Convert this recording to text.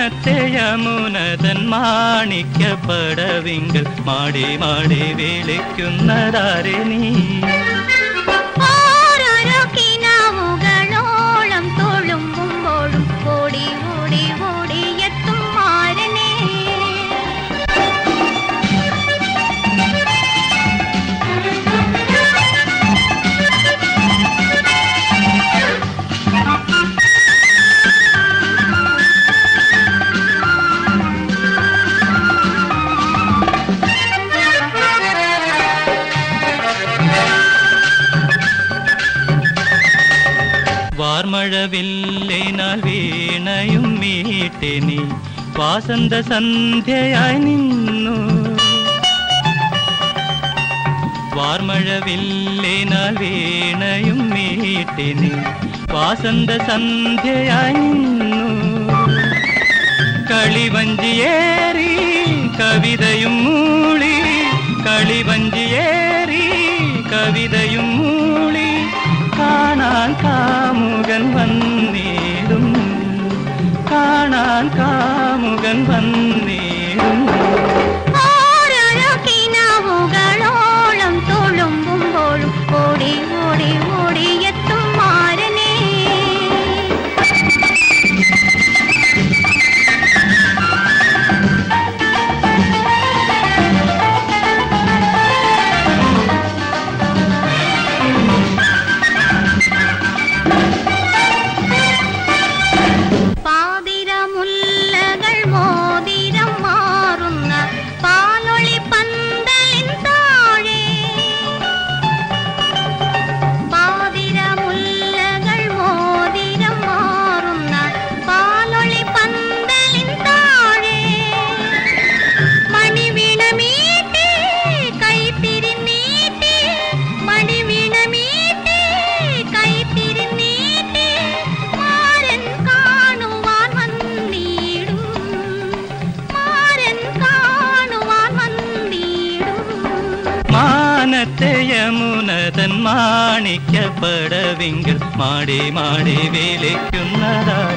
മാനത്തെ യമുനതൻ മാണിക്യപ്പടവിങ്കൽ മാടി മാടി വിളിക്കുന്നതാരെ നീ? ഓരോരോ കിനാവുകളോളം തൊഴുമ്പുമ്പോഴും ഓടി ഓടി ഓടിയെത്തും മാരനെ. വാർമഴവില്ലിനാൽ വീണയും മീട്ടി നീ വാസന്ത സന്ധ്യയായി നിന്നു. വാർമഴവില്ലിനാൽ വീണയും മീട്ടി നീ വാസന്ത സന്ധ്യയായി നിന്നു. കളിവഞ്ചിയേറി കവിതയും മൂളി, കളിവഞ്ചിയേറി കവിതയും മൂളി കാണാൻ കാമുകൻ വന്നിടും, കാണാൻ കാമുകൻ വന്നിടും. ഓരോരോ കിനാവുകളോളം തൊഴുമ്പുമ്പോഴും ഓടി ഓടി ഓടിയെത്തും മാരനെ. മാനത്തെ യമുനതൻ മാണിക്യപ്പടവിങ്കൽ മാടി മാടി വിളിക്കുന്നതാ